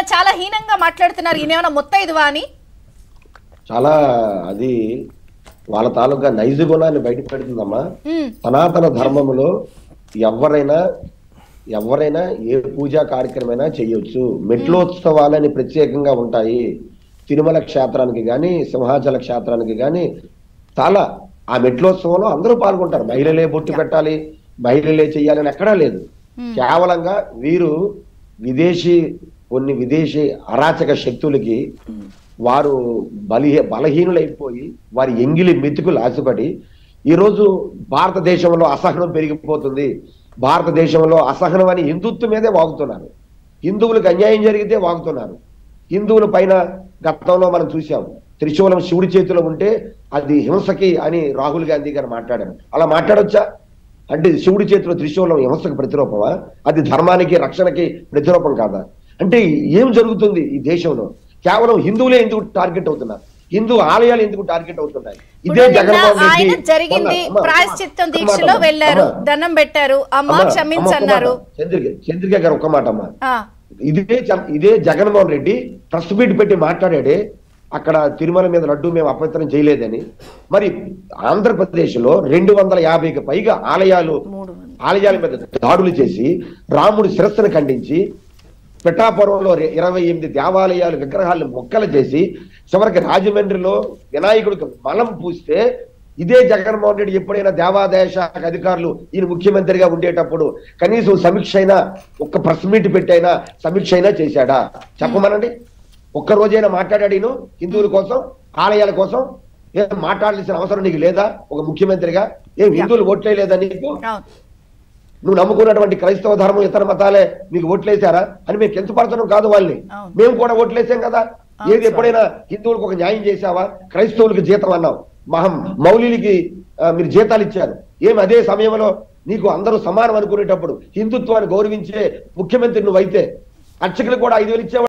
చాలా హీనంగా మాట్లాడుతున్నారు. ఈయనేమైనా ముత్తైదువా అని. చాలా అది వాళ్ళ తాలూకా నైజ గుణాన్ని బయట పెడుతుందమ్మా. సనాతన ధర్మములో ఎవరైనా ఏ పూజా కార్యక్రమైనా చేయొచ్చు. మెట్లోత్సవాలని ప్రత్యేకంగా ఉంటాయి. తిరుమల క్షేత్రానికి గాని సింహాచల క్షేత్రానికి గాని చాలా ఆ మెట్లోత్సవంలో అందరూ పాల్గొంటారు. మహిళలే బొట్టు పెట్టాలి, మహిళలే చెయ్యాలని ఎక్కడా లేదు. కేవలంగా వీరు కొన్ని విదేశీ అరాచక శక్తులకి వారు బలహీనులైపోయి వారి ఎంగిలి మెతుకులు ఆశపడి ఈరోజు భారతదేశంలో అసహనం పెరిగిపోతుంది. భారతదేశంలో అసహనం అని హిందుత్వం మీదే వాగుతున్నారు. హిందువులకు అన్యాయం జరిగితే వాగుతున్నారు. హిందువుల పైన గతంలో మనం చూసాం, త్రిశూలం శివుడి చేతిలో ఉంటే అది హింసకి అని రాహుల్ గాంధీ గారు మాట్లాడారు. అలా మాట్లాడొచ్చా? అంటే శివుడి చేతిలో త్రిశూలం హింసకు ప్రతిరూపమా? అది ధర్మానికి రక్షణకి ప్రతిరూపం కాదా? అంటే ఏం జరుగుతుంది ఈ దేశంలో? కేవలం హిందువులే ఎందుకు టార్గెట్ అవుతున్నారు? హిందూ ఆలయాలు ఎందుకు టార్గెట్ అవుతున్నాయి? ఇదే జగన్మోహన్ రెడ్డి జరిగింది. ప్రాయశ్చిత్తం దీక్షలో వెళ్ళారు, దండం పెట్టారు, అమ్మ క్షమించన్నారు. చంద్రిక గారు ఒక్క మాట అమ్మా, ఇదే జగన్మోహన్ రెడ్డి ప్రెస్ మీట్ పెట్టి మాట్లాడాడే అక్కడ తిరుమల మీద లడ్డు మేము అపవిత్రం చేయలేదని. మరి ఆంధ్రప్రదేశ్ లో 250కి పైగా ఆలయాల మీద దాడులు చేసి రాముడి శిరస్సును ఖండించి పిఠాపురంలో 28 దేవాలయాలు విగ్రహాలను మొక్కలు చేసి చివరికి రాజమండ్రిలో వినాయకుడికి మలం పూస్తే ఇదే జగన్మోహన్ రెడ్డి ఎప్పుడైనా దేవాదాయ శాఖ అధికారులు ఈయన ముఖ్యమంత్రిగా ఉండేటప్పుడు కనీసం సమీక్ష అయినా, ఒక్క ప్రెస్ మీట్ పెట్టైనా సమీక్ష అయినా చేశాడా? చెప్పమనండి. ఒక్క రోజైనా మాట్లాడాడు ఈయన హిందువుల కోసం, ఆలయాల కోసం? ఏం మాట్లాడాల్సిన అవసరం నీకు లేదా? ఒక ముఖ్యమంత్రిగా ఏం హిందువులు ఓట్లేదా నీకు? నువ్వు నమ్ముకున్నటువంటి క్రైస్తవ ధర్మం ఇతర మతాలే నీకు ఓట్లేశారా అని మేము కించపరచడం కాదు వాళ్ళని. మేము కూడా ఓట్లేసాం కదా. ఏది ఎప్పుడైనా హిందువులకు ఒక న్యాయం చేశావా? క్రైస్తవులకు జీతం అన్నావు, మౌలికి మీరు జీతాలు ఇచ్చారు. ఏమి అదే సమయంలో నీకు అందరూ సమానం అనుకునేటప్పుడు హిందుత్వాన్ని గౌరవించే ముఖ్యమంత్రి నువ్వైతే అర్చకులు కూడా 5,000 ఇచ్చేవాడు.